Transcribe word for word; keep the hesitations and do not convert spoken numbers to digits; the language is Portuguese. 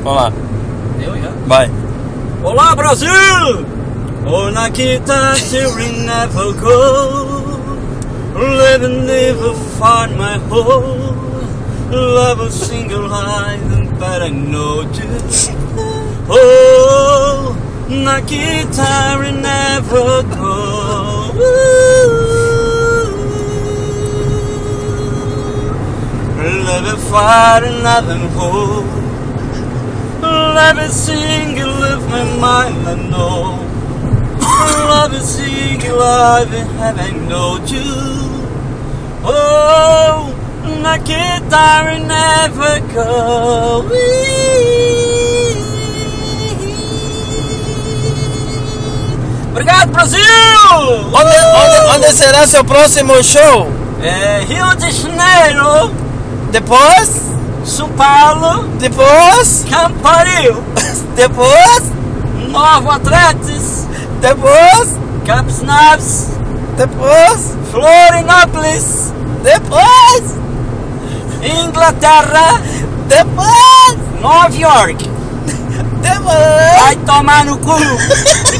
Vamos lá. Eu já? Vai. Olá, Brasil! Oh, Nakita, children never go. Living never find my home. Love a single island, but I know you. Oh, Nakita, never go. Live fight and love and hope. Love is single, live my mind, I know. Love is single, I've been having no you. Oh, Nakita will never go. Obrigado, Brasil! Onde, onde, onde será seu próximo show? É, Rio de Janeiro. Depois? São Paulo. Depois? Camparil. Depois? Novo Atletis. Depois? Campos Naves. Depois? Florianópolis. Depois? Inglaterra. Depois? Nova York. Depois? Vai tomar no cu.